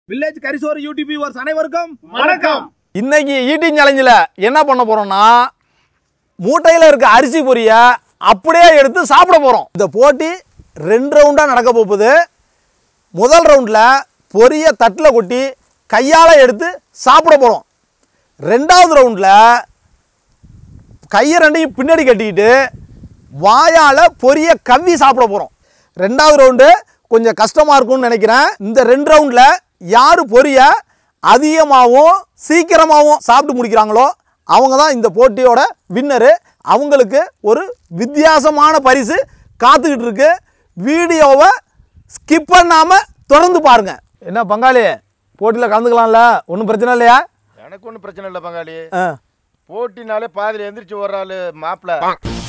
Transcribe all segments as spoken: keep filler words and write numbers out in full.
Village கரிசோறு YouTube viewers அனைவருக்கும் வணக்கம். இன்னைக்கு ஈட்டிங் சேலஞ்சில் என்ன பண்ண போறோம்னா மூட்டையில் இருக்க அரிசி பொரியை அப்படியே எடுத்து சாப்பிட போறோம். இந்த போட்டி ரெண்டு ரவுண்டாக நடக்க போகுது. முதல் ரவுண்டில் பொரியை தட்டில் கொட்டி கையால் எடுத்து சாப்பிட போகிறோம். ரெண்டாவது ரவுண்டில் கையை ரெண்டையும் பின்னாடி கட்டிக்கிட்டு வாயால் பொரியை கவ்வி சாப்பிட போகிறோம். ரெண்டாவது ரவுண்டு கொஞ்சம் கஷ்டமாக இருக்கும்னு நினைக்கிறேன். இந்த ரெண்டு ரவுண்டில் யார் பொரியை அதிகமாகவும் சீக்கிரமாகவும் சாப்பிட்டு முடிக்கிறாங்களோ அவங்க தான் இந்த போட்டியோட வின்னரு. அவங்களுக்கு ஒரு வித்தியாசமான பரிசு காத்துக்கிட்டு இருக்கு. வீடியோவை ஸ்கிப் பண்ணாமல் தொடர்ந்து பாருங்க. என்ன பங்காளி, போட்டியில் கலந்துக்கலாம்ல? ஒன்றும் பிரச்சனை இல்லையா? எனக்கு ஒன்றும் பிரச்சனை இல்லை பங்காளி. போட்டினாலே பாதியில் எந்திரிச்சு வர்றாள் மாப்பிள்ள.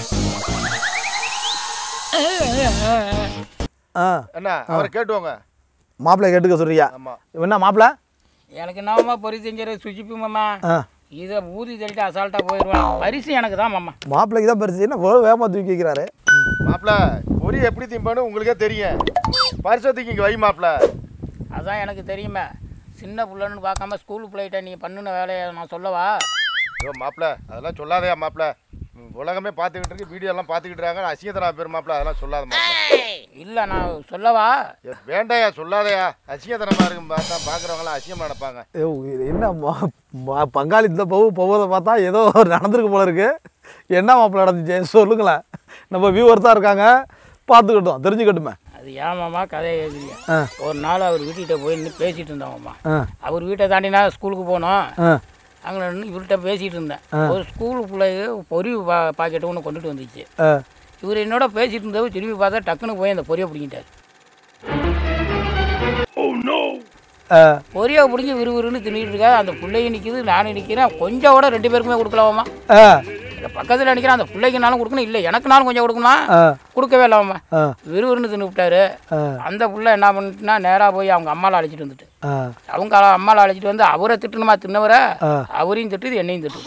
என்ன அவரை கேட்டுவாங்க. மாப்பிள்ளை கேட்டுக்க சொல்றியா? என்ன மாப்பிள்ள? எனக்கு என்னமா பொறி செஞ்சு சுஜிப்பி மாமா, இதை ஊதி தள்ளிட்டு அசால்ட்டாக போயிடுவேன். பரிசு எனக்கு தான் மாமா. மாப்பிள்ளைக்கு தான் பரிசு. என்ன வேகமாக தூக்கி வைக்கிறாரு மாப்பிள்ள? பொறி எப்படி திம்பான்னு உங்களுக்கே தெரியும். பரிசை தூக்கி இங்கே வை மாப்பிள்ள. அதான் எனக்கு தெரியுமே. சின்ன பிள்ளைன்னு பார்க்காம ஸ்கூல் பிள்ளைகிட்ட நீ பண்ணின வேலையை நான் சொல்லவா? ஐயோ மாப்பிள்ள, அதெல்லாம் சொல்லாதையா மாப்பிள்ள. உலகமே பார்த்துக்கிட்டு இருக்கு, வீடியோ எல்லாம் பார்த்துக்கிட்டு இருக்காங்க. அசிங்கத்தனா பேர் மாப்பிள்ள, அதெல்லாம் சொல்லாத மாப்பிள்ள. இல்லை நான் சொல்லவா? வேண்டாயா, சொல்லாதையா. அசிங்கத்தனமா இருக்கும் பார்த்தா பார்க்குறவங்களாம் அசிங்கமாக நினைப்பாங்க. என்ன பங்காளி இந்த பவு போவதை பார்த்தா ஏதோ நடந்திருக்கு போல இருக்கு. என்ன மாப்பிள்ள நடந்துச்சு சொல்லுங்களேன். நம்ம வியூவர் தான் இருக்காங்க, பார்த்துக்கிட்டோம், தெரிஞ்சுக்கட்டுமே. அது ஏமாம்மா கதையை கேட்குறீங்க. ஒரு நாள் அவர் வீட்டுக்கிட்ட போய் நின்று பேசிகிட்டு இருந்தாங்கம்மா. அவர் வீட்டை தாண்டினா ஸ்கூலுக்கு போனோம். அங்கே நின்று இவர்கிட்ட பேசிகிட்டு இருந்தேன். ஒரு ஸ்கூலு பிள்ளைக்கு பொரி பா பாக்கெட்டு ஒன்று கொண்டுட்டு வந்துச்சு. இவர் என்னோட பேசிகிட்டு இருந்தவர் திரும்பி பார்த்தா டக்குன்னு போய் அந்த பொரியை பிடிக்கிட்டார். பொரியை பிடிச்சி விறுவிறுன்னு தின்னுட்டு இருக்கா. அந்த பிள்ளைங்க நிற்கிது, நானும் நிற்கிறேன். கொஞ்சம் கூட ரெண்டு பேருக்குமே கொடுக்கலாமா? பக்கத்தில் நினைக்கிறேன். அந்த பிள்ளைக்குனாலும் கொடுக்கணும், இல்லை எனக்குனாலும் கொஞ்சம் கொடுக்கணும். கொடுக்கவே இல்லாம விறுவிறுன்னு தின்னு விட்டாரு. அந்த பிள்ளை என்ன பண்ணிட்டுனா நேராக போய் அவங்க அம்மாவை அழைச்சிட்டு வந்துட்டு, அவங்க அம்மாவை அழைச்சிட்டு வந்து அவரை திட்டணுமா தின்னவரை, அவரையும் திட்டுது என்னையும் திட்டு.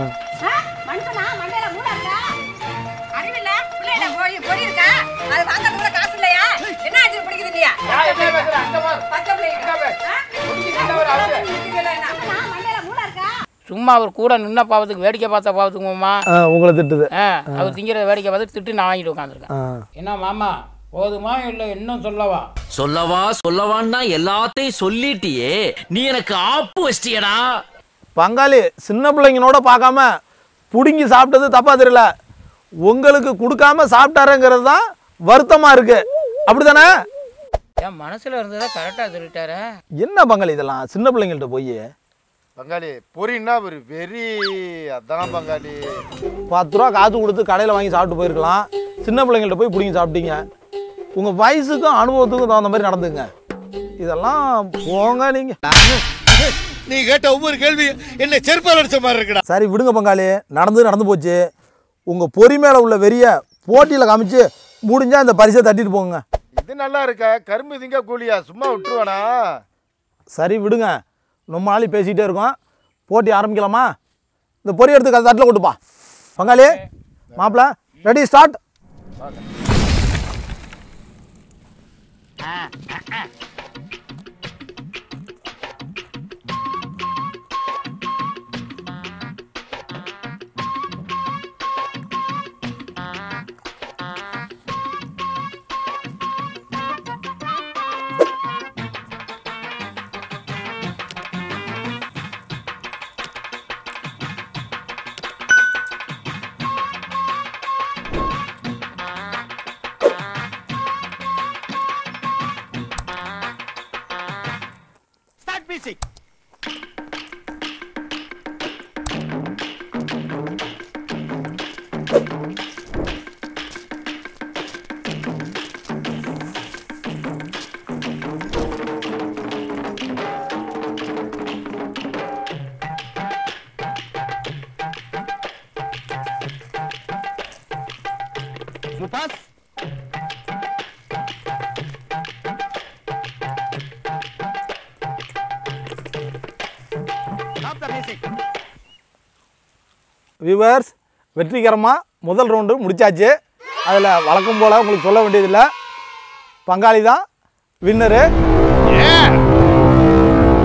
சும்மா அவர் கூட நின்ன பாவத்துக்கு வேடிக்கை பார்த்த பாவத்துக்கு மாமா உங்களை திட்டுது. அவர் திங்கிறத வேடிக்கை பார்த்து திட்டு நான் வாங்கிட்டு உட்காந்துருக்கேன். என்ன மாமா போதுமா இல்லை இன்னும் சொல்லவா? சொல்லவா சொல்லவான்னா எல்லாத்தையும் சொல்லிட்டியே, நீ எனக்கு ஆப்பு வச்சிட்டியடா. பங்காளி சின்ன பிள்ளைங்களோட பார்க்காம பிடுங்கி சாப்பிட்டது தப்பா தெரியல, உங்களுக்கு கொடுக்காம சாப்பிட்டாருங்கிறது தான் வருத்தமா இருக்கு. அப்படித்தானே? என் மனசுல இருந்ததை கரெக்டாக சொல்லிட்டாரு. என்ன பங்காளி இதெல்லாம் சின்ன பிள்ளைங்கள்ட்ட போய்? பங்காளி பொரின்னா ஒரு வெறி, அதான் பங்காளி. பத்து ரூபா காசு கொடுத்து கடையில் வாங்கி சாப்பிட்டு போயிருக்கலாம். சின்ன பிள்ளைங்கள்ட்ட போய் பிடிங்கி சாப்பிட்டீங்க. உங்கள் வயசுக்கும் அனுபவத்துக்கும் தகுந்த மாதிரி நடந்துங்க. இதெல்லாம் போங்க. நீங்கள் நீ கேட்ட ஒவ்வொரு கேள்வி என்ன செருப்பால் அடிச்ச மாதிரி இருக்குடா. சரி விடுங்க பங்காளி, நடந்து நடந்து போச்சு. உங்கள் பொறி மேலே உள்ள வெறிய போட்டியில் காமிச்சு முடிஞ்சால் இந்த பரிசை தட்டிட்டு போங்க. இது நல்லா இருக்கா? கரும்பு திங்க கூலியா? சும்மா விட்டுருவானா? சரி விடுங்க, ரொம்ப நாளைக்கு பேசிகிட்டே இருக்கோம். போட்டி ஆரம்பிக்கலாமா? இந்த பொறி எடுத்து அது தட்டில் கொட்டுப்பா. பங்காளி மாப்பிள்ள ready start. Music. Lupas. Viewers, வெற்றிகரமாக முதல் ரவுண்டு முடிச்சாச்சு. அதில் வழக்கம் போல் உங்களுக்கு சொல்ல வேண்டியதில்லை, பங்காளி தான் வின்னரு.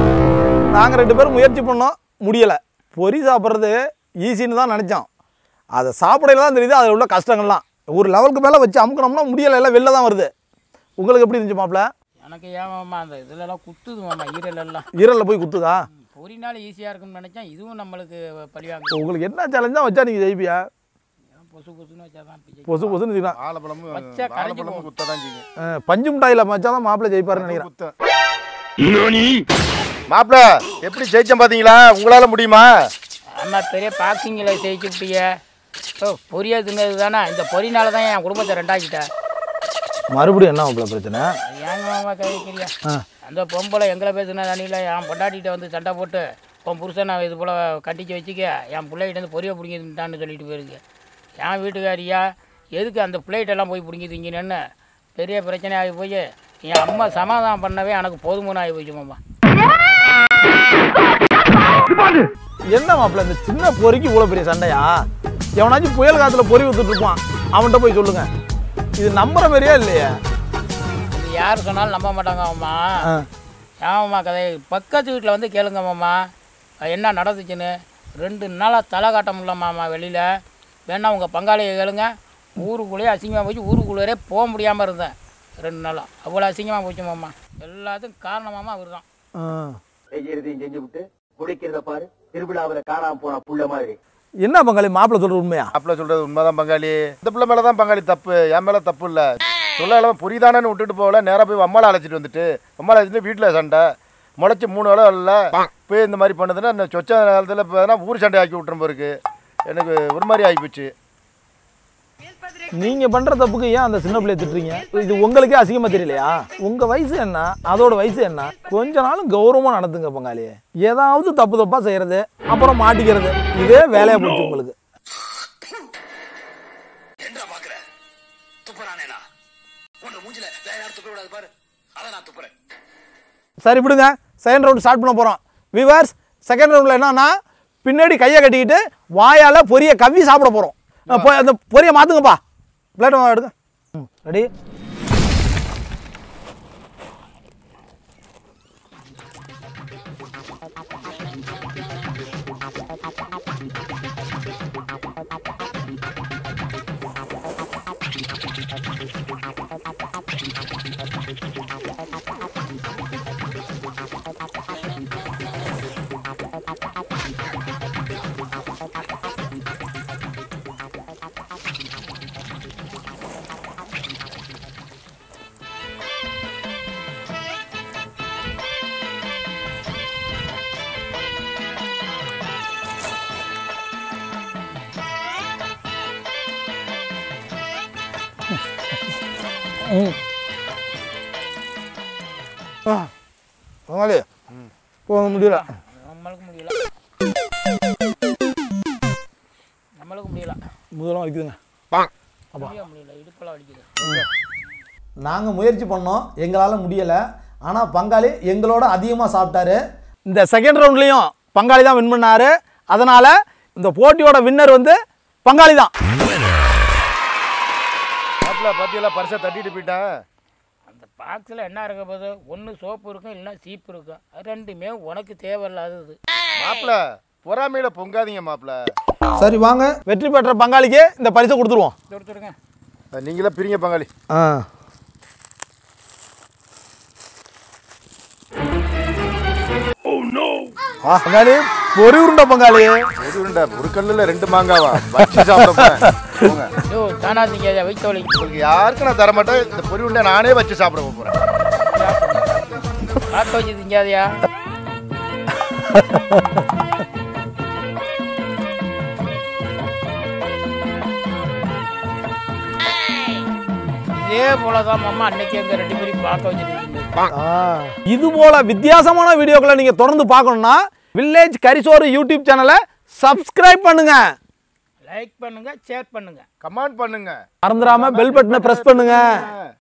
நாங்கள் ரெண்டு பேரும் முயற்சி பண்ணோம், முடியலை. பொரி சாப்பிட்றது ஈஸின்னு தான் நினச்சோம். அதை சாப்பிடையில தான் தெரியுது அதில் உள்ள கஷ்டங்கள்லாம். ஒரு லெவலுக்கு மேலே வச்சு அமுக்கணும்னா முடியலை, எல்லாம் வெளில தான் வருது. உங்களுக்கு எப்படி இருந்துச்சு மாப்பிள்ள? எனக்கு ஏமாம்மா அந்த இதுலலாம் குத்துது மாமா, ஈரலெல்லாம். ஈரலில் போய் குத்துதா? பொரினால ஈஸியாக இருக்கும்னு நினச்சேன், இதுவும் நம்மளுக்கு பழிவாங்க. உங்களுக்கு என்ன சேலஞ்சாக வச்சா நீங்கள் ஜெயிப்பியா? பொசு பொசுன்னு வச்சா தான் பொசு பொசுன்னு வச்சுக்கலாம். வாழைப்பழமும் வச்சா கரைஞ்சி வாழைப்பழமும் குத்த தான் செய்யும். பஞ்சு மிட்டாயில் வச்சா தான் மாப்பிள்ளை ஜெயிப்பாருன்னு நினைக்கிறேன். மாப்பிள்ள எப்படி ஜெயிச்சேன் பார்த்தீங்களா? உங்களால் முடியுமா? அம்மா பெரிய பாக்ஸிங்கில் ஜெயிச்சு விட்டீங்க. ஓ பொரியா தின்னது தானே, இந்த பொரினால தான் என் குடும்பத்தை ரெண்டாக்கிட்டேன். மறுபடியும் என்ன மாப்பிள்ள பிரச்சனை? ஏங்க மாமா கேட்குறியா? அந்த பொம்பளை எங்களை பேசுனா தண்ணியில் என் பொண்டாட்டிகிட்ட வந்து சண்டை போட்டு உன் புருஷனை இது போல் கட்டிச்சு வச்சுக்க, என் பிள்ளைகிட்ட வந்து பொரிய பிடிங்கிட்டான்னு சொல்லிட்டு போயிருக்கு. என் வீட்டுக்காரியா எதுக்கு அந்த பிள்ளைகிட்டெல்லாம் போய் பிடிங்கிட்டீங்கன்னு பெரிய பிரச்சனை ஆகி போய் என் அம்மா சமாதானம் பண்ணவே எனக்கு போதுமான ஆகி போச்சு மாமா. என்ன மாப்பிள்ள இந்த சின்ன பொறிக்கு இவ்வளோ பெரிய சண்டையா? எவனாச்சும் புயல் காத்துல பொறி வித்துட்டு இருப்பான், அவன்கிட்ட போய் சொல்லுங்க. இது நம்புற மாதிரியா இல்லையா? இது யார் சொன்னாலும் நம்ப மாட்டாங்க மாமா. ஆமாம்மா கதை பக்கத்து வீட்டில் வந்து கேளுங்க மாமா என்ன நடந்துச்சுன்னு. ரெண்டு நாளாக தலை காட்ட முடியல மாமா வெளியில். வேணா உங்கள் பங்காளியை கேளுங்க. ஊருக்குள்ளேயே அசிங்கமாக போச்சு, ஊருக்குள்ளே போக முடியாமல் இருந்தேன் ரெண்டு நாளாக. அவ்வளோ அசிங்கமாக போச்சு மாமா. எல்லாத்துக்கும் காரணமாமா அவர் தான். செய்யறதையும் செஞ்சு விட்டு குடிக்கிறத பாரு, திருவிழாவில் காணாம போன புள்ள மாதிரி. என்ன பங்காளி மாப்பிள்ள சொல்ற உண்மையா? மாப்பிள்ள சொல்றது உண்மைதான் பங்காளி. இந்த பிள்ளை மேலே தான் பங்காளி தப்பு, என் மேலே தப்பு இல்லை. சொல்ல அளவு புரியுதானு விட்டுட்டு போகல, நேராக போய் அம்மாவை அழைச்சிட்டு வந்துட்டு அம்மாவை அழைச்சிட்டு வீட்டில் சண்டை முளைச்சி மூணு வேலை இல்லை போய் இந்த மாதிரி பண்ணுதுன்னா இந்த சொச்ச நேரத்தில் இப்போ ஊர் சண்டை ஆக்கி விட்டுரும் போருக்கு. எனக்கு ஒரு மாதிரி ஆகிப்போச்சு. நீங்க பண்ற தப்புக்கு ஏன் அந்த சின்ன பிள்ளைய திட்டுறீங்க? இது உங்களுக்கே அசிங்கமா தெரியலையா? உங்க வயசு என்ன, அதோட வயசு என்ன? கொஞ்ச நாளும் கௌரவமா நடந்துங்க பங்காளி. ஏதாவது தப்பு தப்பா செய்யறது அப்புறம் மாட்டிக்கிறது, இதே வேலையா போச்சு உங்களுக்கு. சரி விடுங்க, செகண்ட் ரவுண்ட் ஸ்டார்ட் பண்ண போறோம். வியூவர்ஸ், செகண்ட் ரவுண்ட்ல என்னன்னா பின்னாடி கையை கட்டிக்கிட்டு வாயால பொரிய கவ்வி சாப்பிட போறோம். அந்த பொரிய மாத்துங்கப்பா, பிளேட் எடுங்க. ரெடி? பங்காளி போக முடியல. நம்மளுக்கு முடியல, நம்மளுக்கு முடியல. முதலாம் வலிக்குதுங்க. முடியல, இடுப்பெல்லாம் வலிக்குது. நாங்கள் முயற்சி பண்ணோம், எங்களால் முடியலை. ஆனால் பங்காளி எங்களோட அதிகமாக சாப்பிட்டாரு. இந்த செகண்ட் ரவுண்ட்லேயும் பங்காளி தான் வின் பண்ணாரு. அதனால் இந்த போட்டியோட வின்னர் வந்து பங்காளி தான். மாப்பிள்ள பார்த்தீங்களா, பரிசை தட்டிட்டு போயிட்டேன். அந்த பாக்ஸில் என்ன இருக்க போது, ஒன்று சோப்பு இருக்கும், இல்லைன்னா சீப்பு இருக்கும். அது ரெண்டுமே உனக்கு தேவையில்லாதது. மாப்பிள்ள பொறாமையில பொங்காதீங்க மாப்பிள்ள. சரி வாங்க, வெற்றி பெற்ற பங்காளிக்கு இந்த பரிசை கொடுத்துருவோம். கொடுத்துருங்க. நீங்களே பிரிங்க பங்காளி. ஆ பங்காளி பொறி உருண்டை பங்காளி. ஒரு உருண்டை, ஒரு கல்லுல ரெண்டு மாங்காவா வச்சு சாப்பிட போங்க. ஐயோ தானாதீங்க, வைத்த வலி. உங்களுக்கு யாருக்கும் நான் தர மாட்டேன். இந்த பொறி உருண்டை நானே வச்சு சாப்பிட போறேன். காக்க வச்சு திங்காதியா? இதே போலதான் மாமா அன்னைக்கு எங்க ரெண்டு பேரும் பார்க்க வச்சுட்டு. இது போல வித்தியாசமான வீடியோக்களை நீங்க தொடர்ந்து பார்க்கணும்னா வில்லேஜ் கரிசோறு யூடியூப் சேனலை சப்ஸ்கிரைப் பண்ணுங்க, லைக் பண்ணுங்க, ஷேர் பண்ணுங்க, கமெண்ட் பண்ணுங்க, மறந்துடாம பெல் பட்டனை பிரஸ் பண்ணுங்க.